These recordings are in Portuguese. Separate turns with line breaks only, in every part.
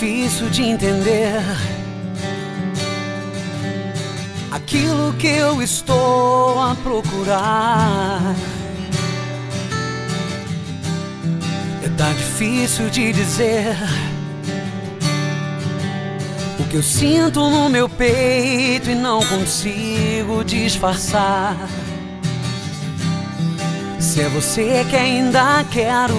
difícil de entender aquilo que eu estou a procurar. Tá difícil de dizer o que eu sinto no meu peito e não consigo disfarçar. Se é você que ainda quero,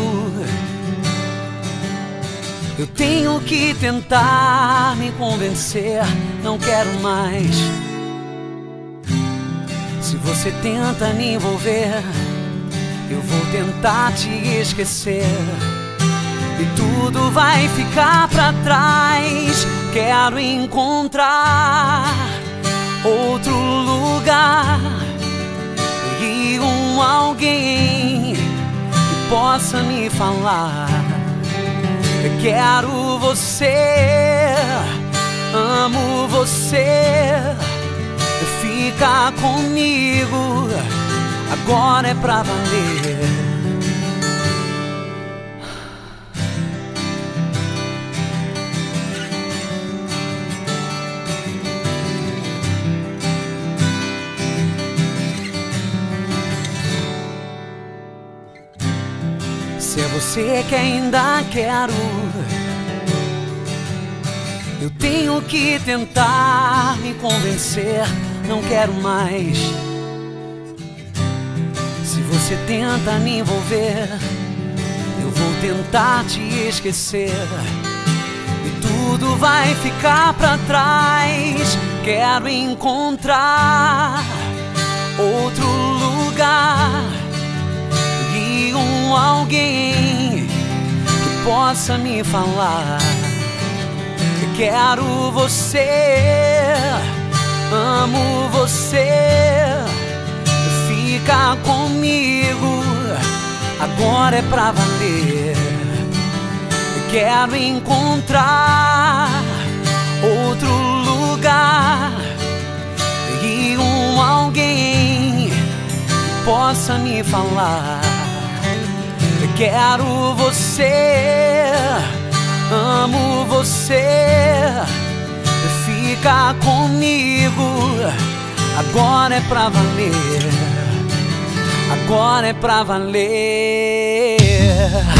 eu tenho que tentar me convencer. Não quero mais. Se você tenta me envolver, eu vou tentar te esquecer e tudo vai ficar pra trás. Quero encontrar outro lugar e alguém que possa me falar: quero você, amo você, fica comigo, agora é pra valer. Se é você que ainda quero, eu tenho que tentar me convencer. Não quero mais. Se você tenta me envolver, eu vou tentar te esquecer e tudo vai ficar pra trás. Quero encontrar outro lugar e alguém que possa me falar: quero você, amo você, fica comigo, agora é pra valer. Quero encontrar outro lugar e alguém que possa me falar: quero você, amo você, fica comigo, agora é pra valer. Agora é pra valer.